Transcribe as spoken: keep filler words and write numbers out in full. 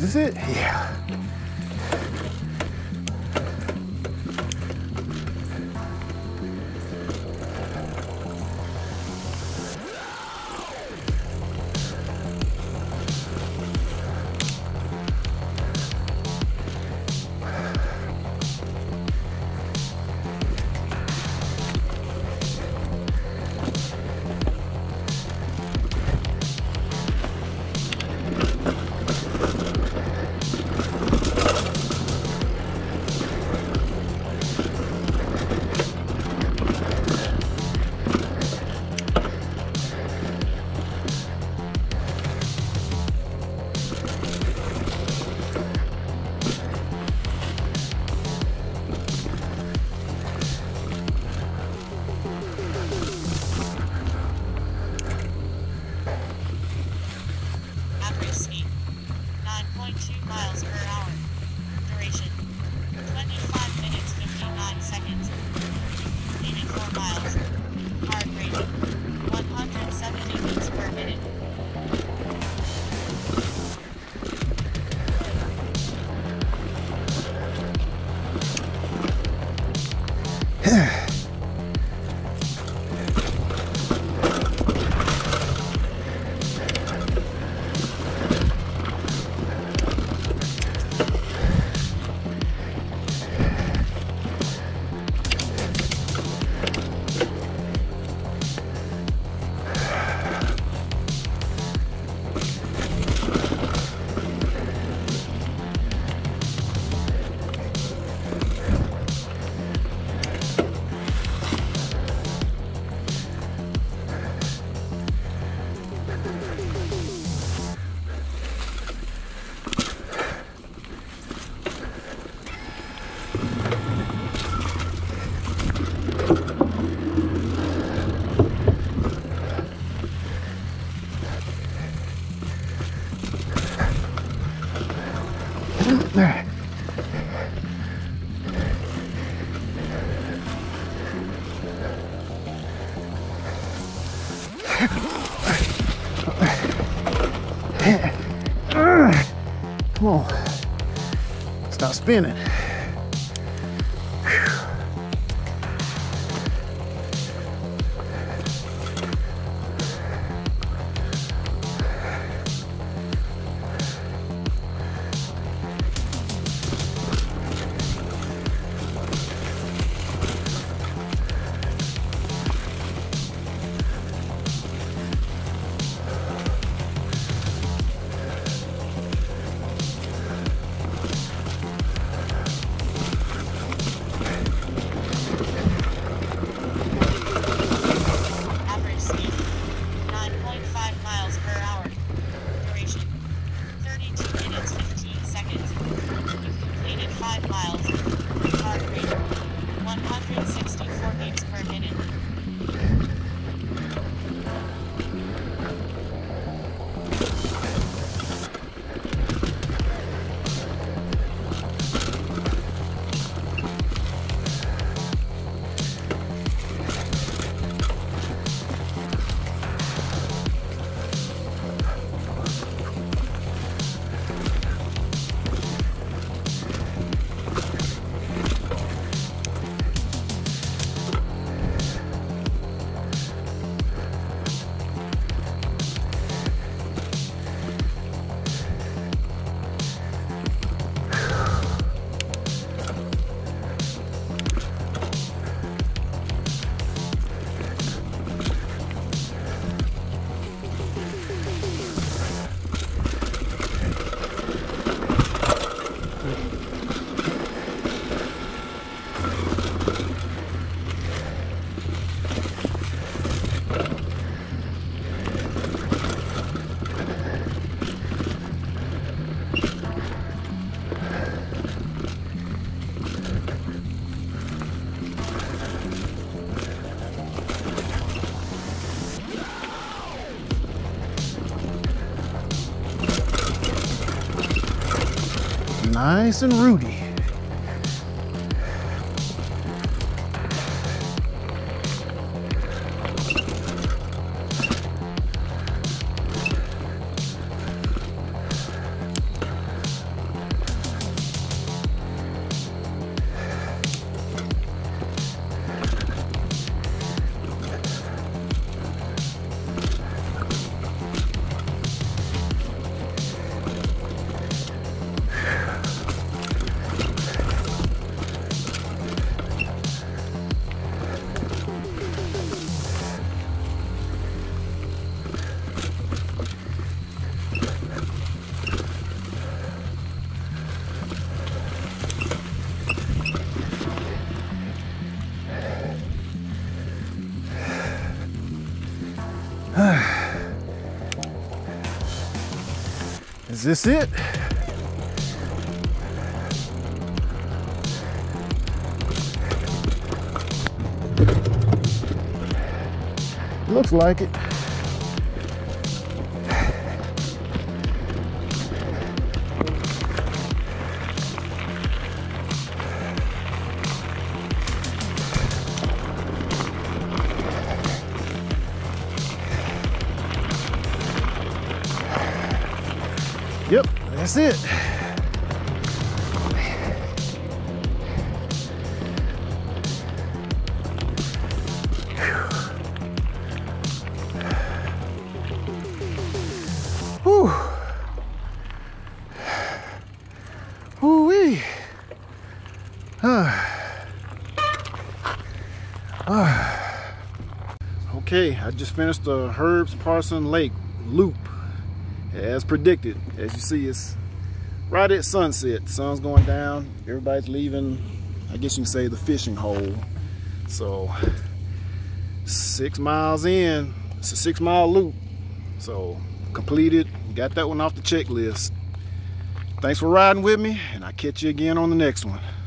is it? Yeah. miles per hour. Duration twenty-five minutes fifty-nine seconds. eighty-four miles. Heart rate one hundred seventy beats per minute. There. Come on. Stop spinning. Nice and rooty. Is this it? Looks like it. Yep, that's it. Whew. Woo-wee. Ah. Ah. Okay, I just finished the Herb's Parsons Lake loop. As predicted. As you see, it's right at sunset. The sun's going down. Everybody's leaving, I guess you can say, the fishing hole. So six miles in, it's a six mile loop. So completed, got that one off the checklist. Thanks for riding with me, and I'll catch you again on the next one.